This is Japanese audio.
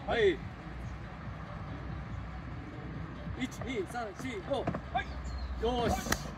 はい。1、2、3、4、5。はい。よし。